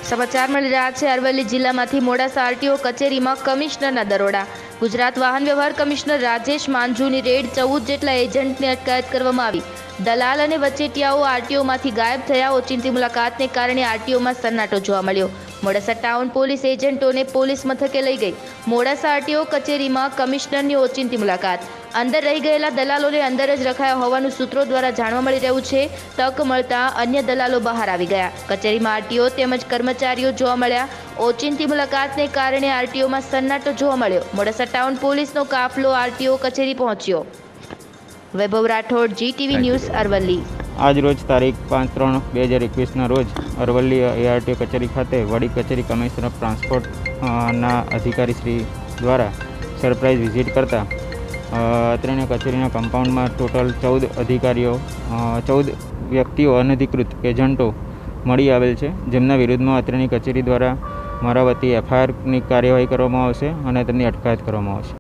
समाचार मिली रहा है। अरवली जिल्लामांथी मोडासा आरटीओ कचेरीमां कमिश्नरना दरोड़ा। गुजरात वाहन व्यवहार कमिश्नर राजेश मांझूनी रेड 14 जेटला एजंटनी अटकायत करवामां आवी। दलाल अने वचेटियाओ आरटीओमांथी गायब थया। ओचिंती मुलाकातने कारणे आरटीओमां सन्नाटो जोवा मळ्यो। मोडासा टाउन पोलीस एजंटोने पोलीस मथके लई गई। मोडासा आरटीओ कचेरीमां कमिश्नरनी ओचिंती मुलाकात। अंदर रही गयेला दलालोने अंदर ज रखाया होवानुं सूत्रों द्वारा जाणवा मळी रह्युं छे। तक मळता अन्य दलालो बहार आवी गया। कचेरीमां आरटीओ तेमज कर्मचारीओ जोवा मळ्या। ओचिंती मुलाकातने कारणे आरटीओमां सन्नाटो जोवा मळ्यो। मोडासा टाउन पोलीसनो काफलो आरटीओ कचेरी पहोंच्यो। Vaibhav Rathod, GTV news, Aravalli. आज रोज तारीख 5/3/2021 रोज अरवली ARTO कचेरी खाते वडी कचेरी कमिश्नर ऑफ ट्रांसपोर्ट ना अधिकारी श्री द्वारा सरप्राइज विजिट करता अत्रेने कचेरीना कम्पाउंड में टोटल 14 अधिकारीओ 14 व्यक्तिओ अनधिकृत एजंटो मળી आवेल छे, जेमना विरुद्धमां अत्रेनी कचेरी द्वारा मारा वती FIR ની કાર્યવાહી કરવામાં આવશે અને તેમની અટકાયત કરવામાં આવશે।